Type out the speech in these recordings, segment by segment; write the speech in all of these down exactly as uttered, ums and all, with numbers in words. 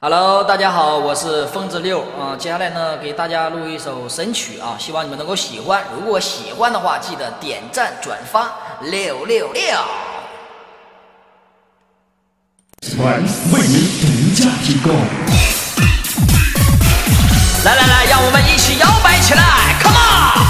Hello， 大家好，我是疯子六啊、呃。接下来呢，给大家录一首神曲啊，希望你们能够喜欢。如果喜欢的话，记得点赞转发六六六。 Spice 为您独家提供。 来来来，让我们一起摇摆起来 ，Come on！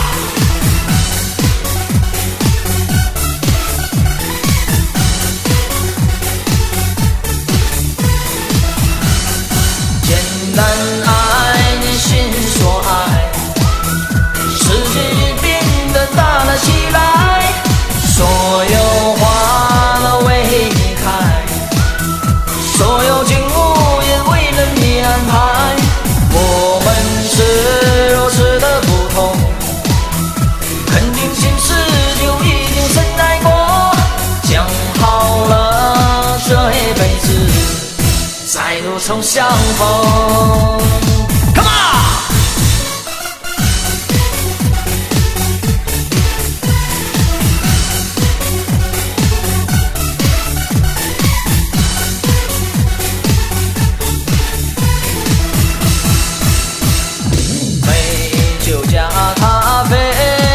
简单爱你心所爱，世界变得大了起来，所有花都为你开，所有景物也为了你安排。我们是如此的不同，肯定心事就已经深爱过，讲好了这一辈子再度重相逢。Come on！ 美酒加咖啡，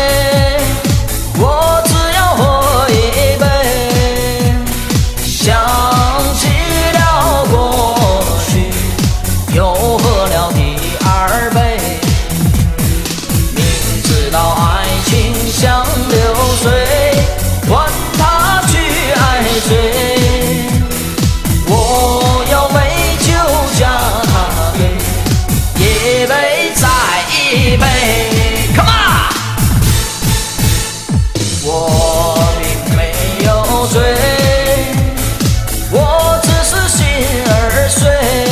我只要喝一杯，想起了过去，又喝了第二杯。明知道爱情像流水，管他去爱谁。我要美酒加咖啡，一杯再一杯 ，Come on！ 我并没有醉，我只是心儿碎，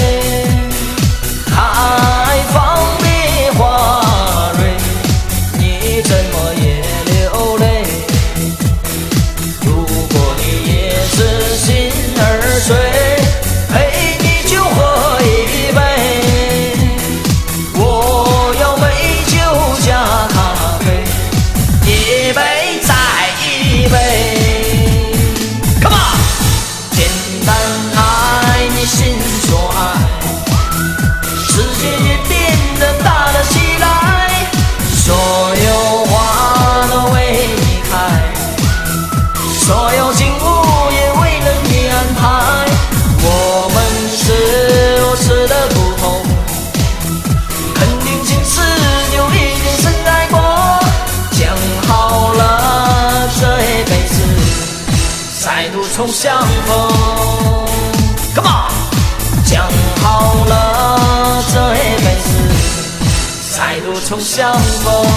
开放的花蕊，你怎么也流泪？如果你也是心儿碎，陪你就喝一杯。我要美酒加咖啡，一杯再一杯。Come on！ 简单爱你心所爱，世界也变得大了起来，所有花都为你开，所有景物也为了你安排。我们是如此的不同，肯定心事就已经深爱过，讲好了这一辈子再度重相逢。Come on！ 讲好了这一辈子再度重相逢。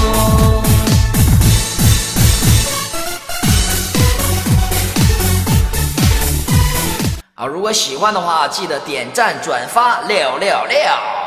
好，如果喜欢的话，记得点赞转发六六六。